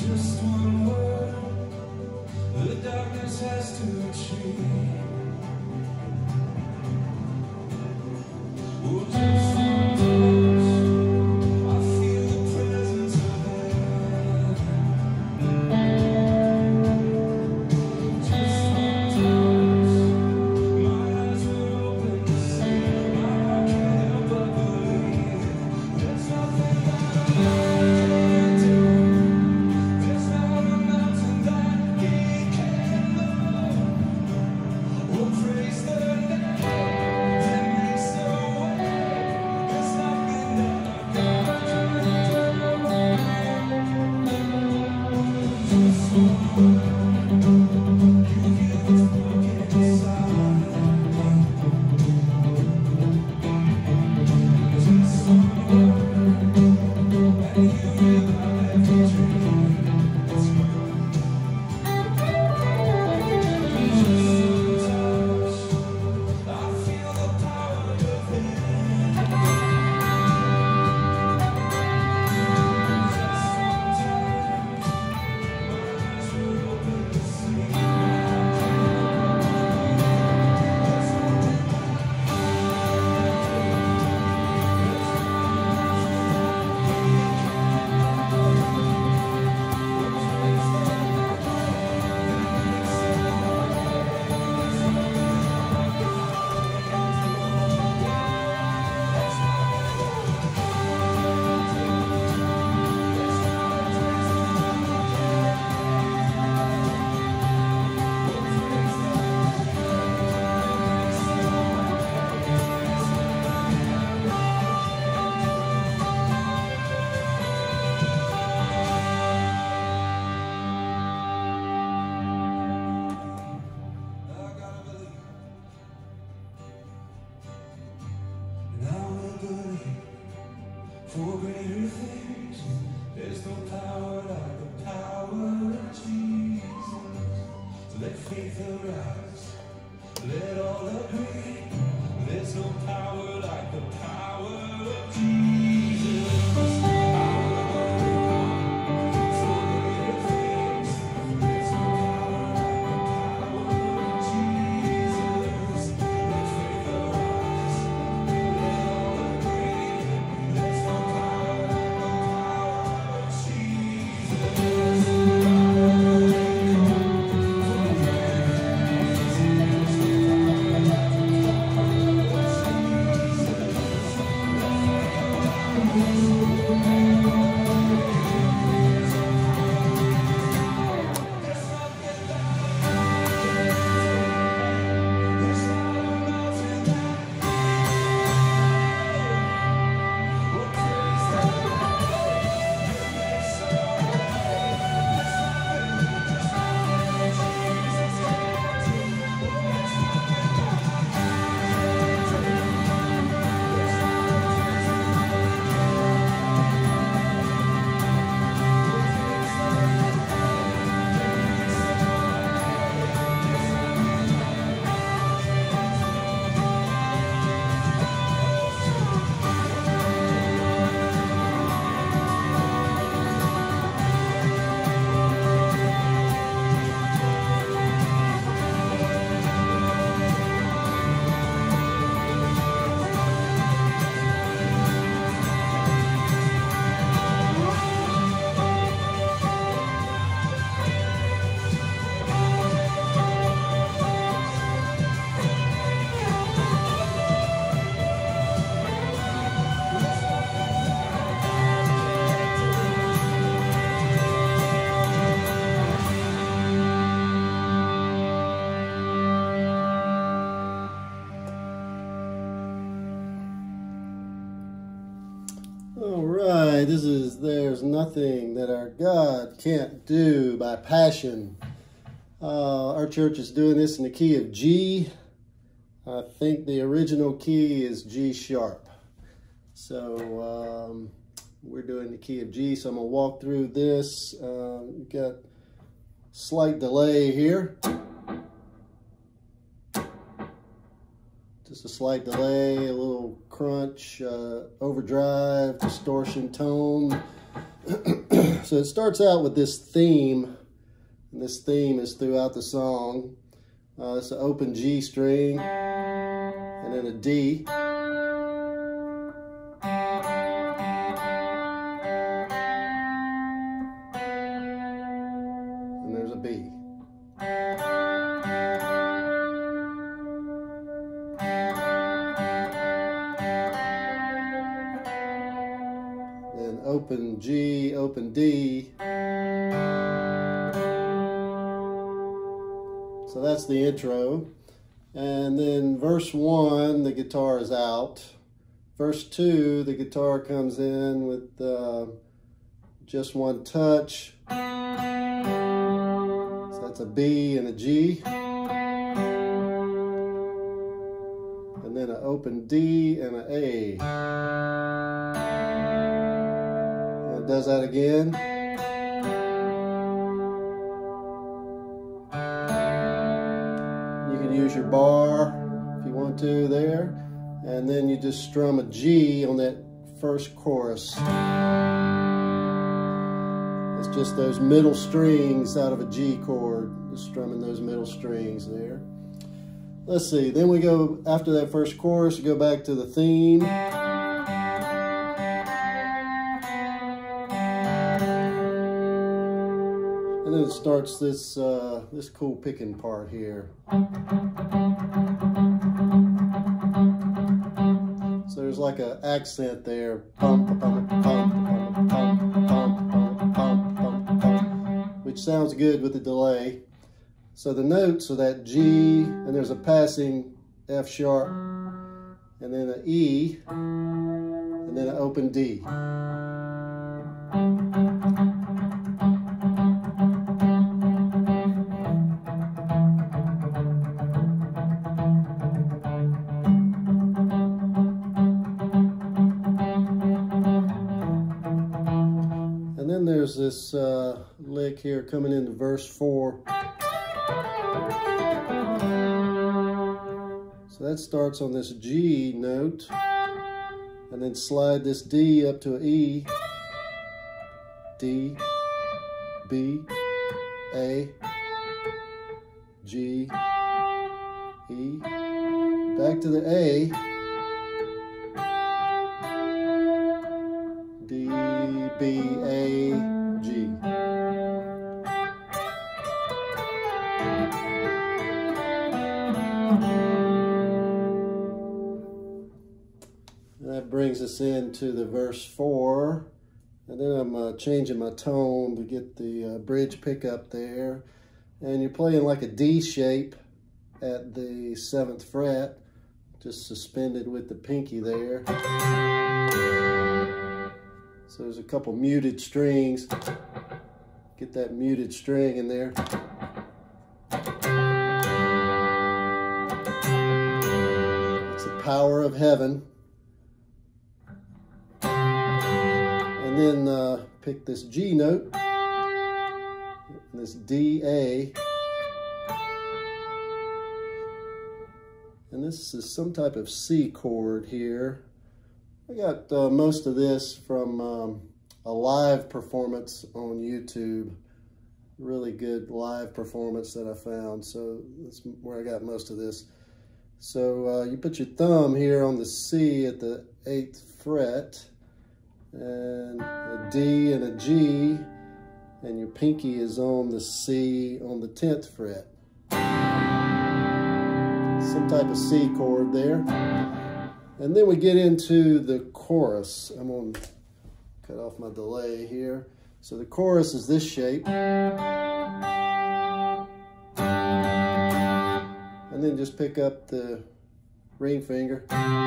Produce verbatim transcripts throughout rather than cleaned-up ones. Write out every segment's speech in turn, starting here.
Just one word, the darkness has to retreat. Oh, just one touch, I feel the presence of heaven. Just one touch, my eyes were open to see. My heart can't help but believe. There's nothing that I can't do. There's not a mountain that He can't move. Oh, praise the name that makes a way. There's nothing that I can't do. Just one word, you hear the broken silence. Just one word, and you realize every dream. That's right. Just one touch, I feel the power of heaven. Just one touch, my eyes were open to see. I gotta believe, and I will believe for greater things. There's no power like the power of Jesus. So let faith arise, let all agree. There's no power like the power of Jesus. I will believe for greater things. There's no power like the power of Jesus. Let faith arise, let all agree. There's no power like the power of Jesus. All right, this is There's Nothing That Our God Can't Do by Passion. Uh, our church is doing this in the key of G. I think the original key is G sharp. So um, we're doing the key of G, so I'm going to walk through this. Uh, we've got slight delay here. Just a slight delay, a little crunch, uh, overdrive, distortion, tone. So it starts out with this theme, and this theme is throughout the song. Uh, it's an open G string, and then a D. And there's a B. Then open G, open D. So that's the intro. And then verse one, the guitar is out. Verse two, the guitar comes in with uh, just one touch. So that's a B and a G. And then an open D and an A. And it does that again. Use your bar if you want to there, and then you just strum a G on that first chorus. It's just those middle strings out of a G chord, just strumming those middle strings there. Let's see, then we go, after that first chorus, we go back to the theme. And then it starts this uh, this cool picking part here. So there's like an accent there, pump, pump, pump, pump, pump, pump, pump, pump, pump, which sounds good with the delay. So the notes are that G, and there's a passing F sharp, and then an E, and then an open D. And then there's this uh, lick here coming into verse four. So that starts on this G note, and then slide this D up to an E, D, B, A, G, E, back to the A, D, B, A, G. And that brings us into the verse four. And then I'm uh, changing my tone to get the uh, bridge pickup there. And you're playing like a D shape at the seventh fret, just suspended with the pinky there. So there's a couple muted strings. Get that muted string in there. It's the power of heaven. And then uh, pick this G note, and this D, A. And this is some type of C chord here. I got uh, most of this from um, a live performance on YouTube. Really good live performance that I found. So that's where I got most of this. So uh, you put your thumb here on the C at the eighth fret, and a D and a G, and your pinky is on the C on the tenth fret. Some type of C chord there. And then we get into the chorus. I'm going to cut off my delay here. So the chorus is this shape. And then just pick up the ring finger.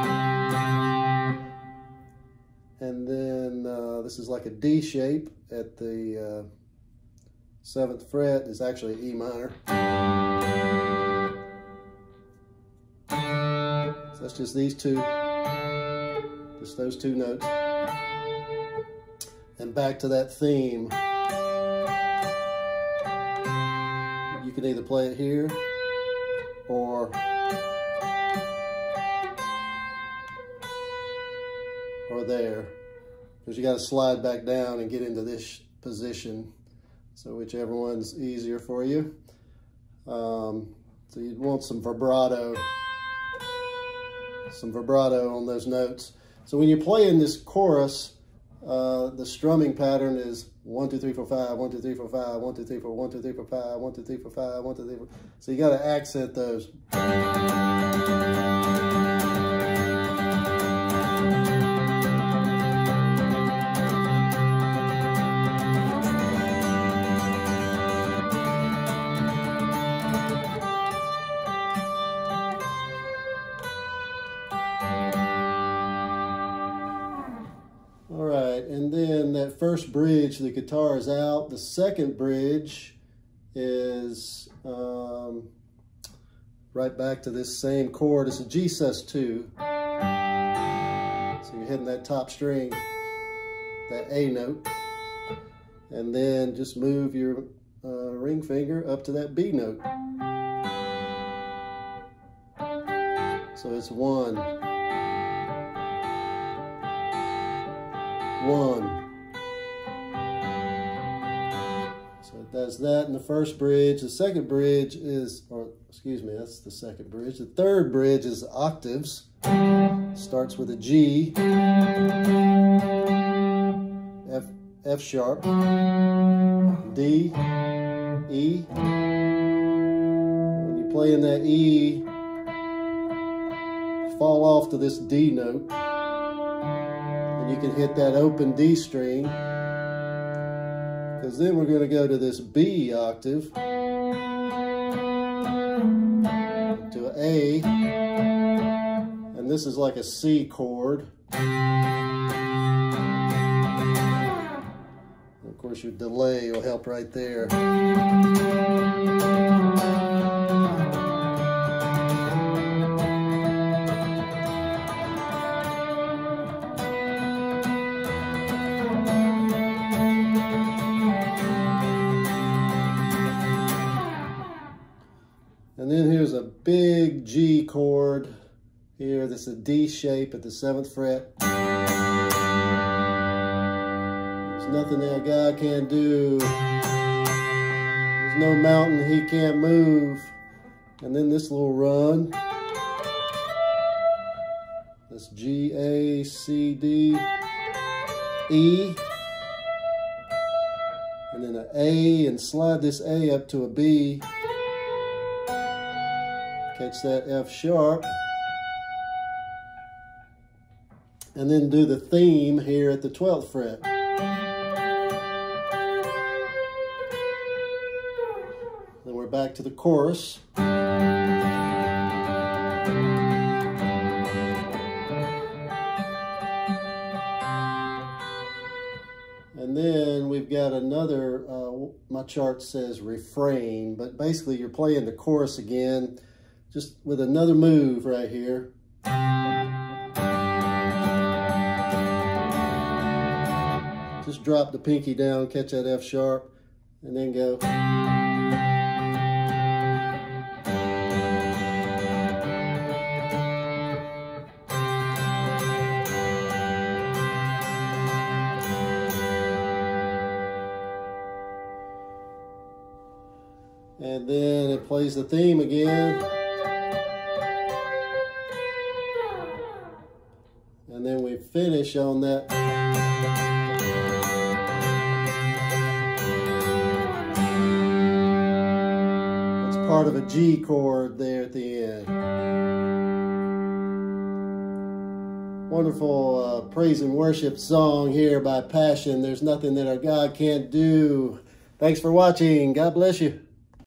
And then uh, this is like a D shape at the uh, seventh fret. It's actually E minor. So that's just these two, just those two notes. And back to that theme. You can either play it here or or there. because you got to slide back down and get into this position. So whichever one's easier for you. Um, so you'd want some vibrato, some vibrato on those notes. So when you're playing this chorus, uh, the strumming pattern is one, two, three, four, five, one, two, three, four, five, one, two, three, four, one, two, three, four, five, one, two, three, four, five, one, two, three, four. So you got to accent those. All right, and then that first bridge, the guitar is out. The second bridge is um, right back to this same chord. It's a G sus two. So you're hitting that top string, that A note, and then just move your uh, ring finger up to that B note. So it's one. One. So it does that in the first bridge. The second bridge is, or excuse me, that's the second bridge. The third bridge is octaves. Starts with a G, F, F sharp, D, E. When you play in that E, fall off to this D note. You can hit that open D string, because then we're going to go to this B octave, to an A, and this is like a C chord. And of course your delay will help right there. And then here's a big G chord here. This is a D shape at the seventh fret. There's nothing that God can't do. There's no mountain he can't move. And then this little run. That's G, A, C, D, E. And then an A, and slide this A up to a B. Catch that F sharp, and then do the theme here at the twelfth fret. Then we're back to the chorus. And then we've got another, uh, my chart says refrain, but basically you're playing the chorus again, just with another move right here. Just drop the pinky down, catch that F sharp, and then go. And then it plays the theme again. And then we finish on that. It's part of a G chord there at the end. Wonderful uh, praise and worship song here by Passion. There's nothing that our God can't do. Thanks for watching. God bless you.